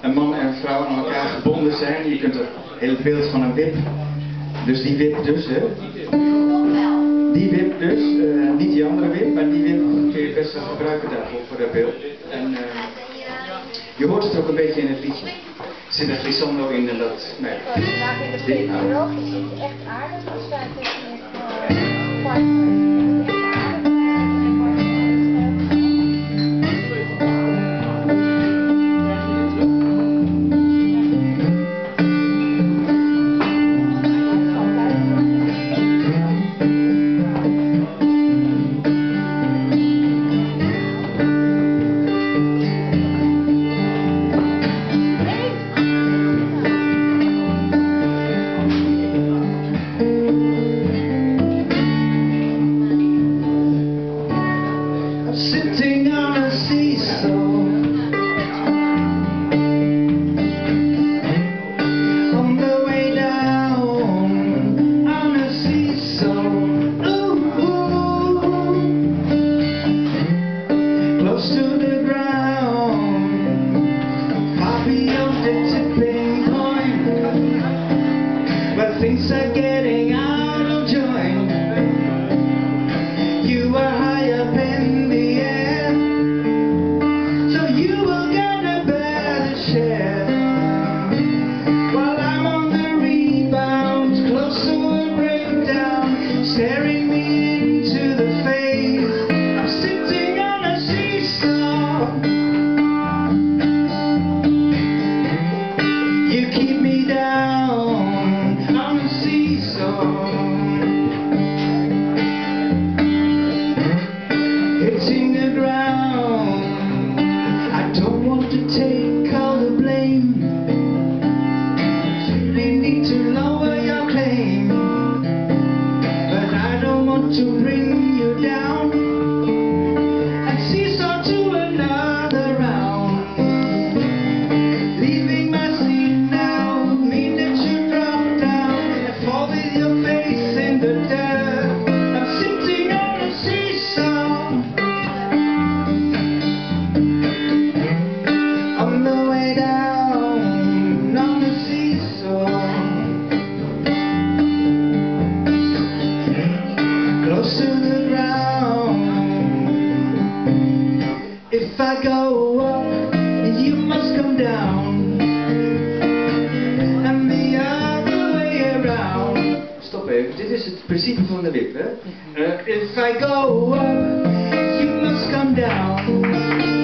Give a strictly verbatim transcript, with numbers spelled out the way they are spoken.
een man en een vrouw aan elkaar gebonden zijn. Je kunt er heel het beeld van een wip. Dus die wip dus, hè. Die wip dus, uh, niet die andere wip, maar die wip kun je best wel gebruiken daarvoor, voor dat beeld. En uh, je hoort het ook een beetje in het liedje. Er zit een glissando in en dat... Nee. Maar in de pedagogie zit je echt aardig als wij tegen het partner. Sitting on a seesaw, on the way down, on a seesaw, ooh, ooh, close to the ground, far beyond the tipping point, where things are getting out of joint. You are high up in the air, so you will get a better share, while I'm on the rebound, close to a breakdown, staring me into the face. I'm sitting on a seesaw. You keep me down on a seesaw. Hitting the ground, I don't want to take all the blame. You really need to lower your claim, but I don't want to bring you down and seesaw to another round. Leaving my seat now would mean that you drop down and fall with your face in the dirt. I'm sitting on a seesaw. On the way down, on the seesaw, close to the ground. If I go up, you must come down, and the other way around. Stop even, dit is het principe van de wip, hè. Uh, If I go up, you must come down.